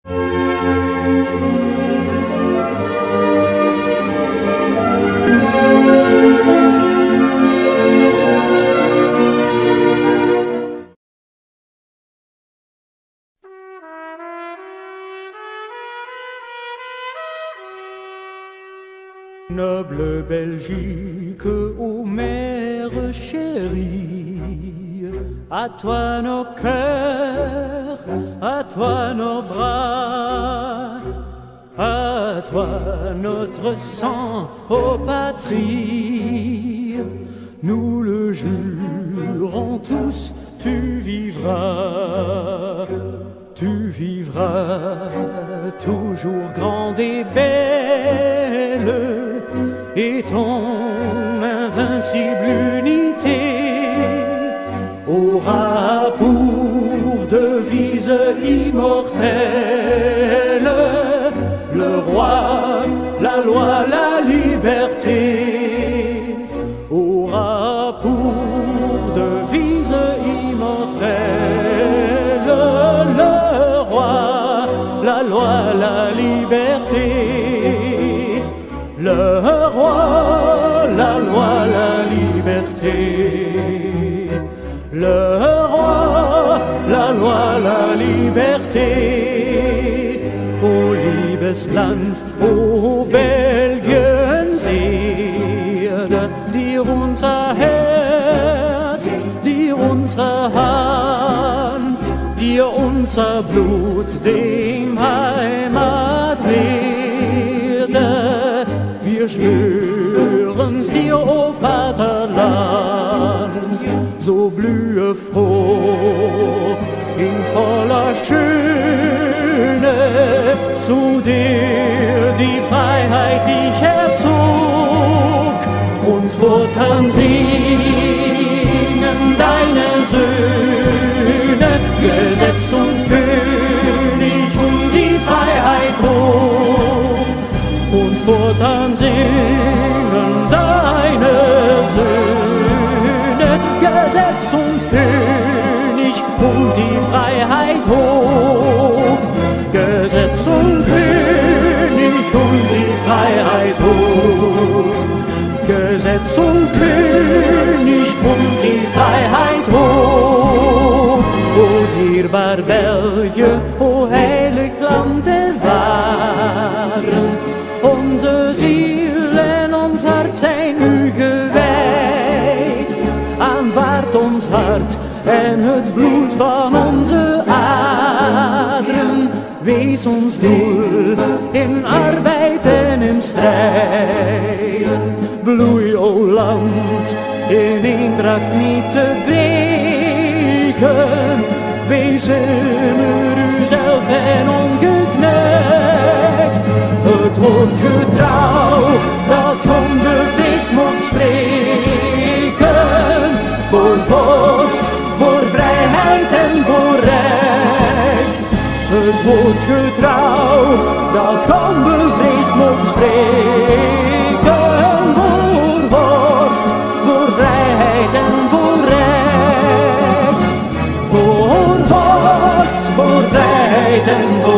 Noble Belgique, ô mère chérie, à toi nos cœurs, à toi nos bras, à toi notre sang, ô patrie. Nous le jurons tous, tu vivras toujours grande et belle, et ton invincible unité aura pour devise immortelle le roi, la loi, la liberté. Aura pour devise immortelle le roi, la loi, la liberté. Le roi, la loi, la liberté. Le roi, la loi, la liberté. O liebes Land, o Belgienserde, dir unser Herz, dir unsere Hand, dir unser Blut, dem Heimat werde. Wir schwören's dir, o Vaterland, so blühe froh in voller Schöne, zu der die Freiheit dich erzog, und fortan singen deine Söhne, Gesetz und König und die Freiheit hoch. Und fortan singen deine Söhne, Gesetz und König und die Freiheit hoch. Gesetz und König und die Freiheit hoch. Gesetz und König und die Freiheit hoch. O dierbaar België, o heilig land der Waren, onze ziel en ons hart zijn u gewijd. Aanvaard ons hart en het bloed van onze aderen. Wees ons doel in arbeid en in strijd. Bloei, o land, in eendracht niet te breken. Wees immer uzelf en ongeknecht. Het woord getrouw dat onbevreesd mocht spreken. Voor vorst, voor vrijheid en voor recht. Het woord getrouw dat onbevreesd mocht spreken. Voor vorst, voor vrijheid en voor recht. Voor vorst, voor vrijheid en voor recht.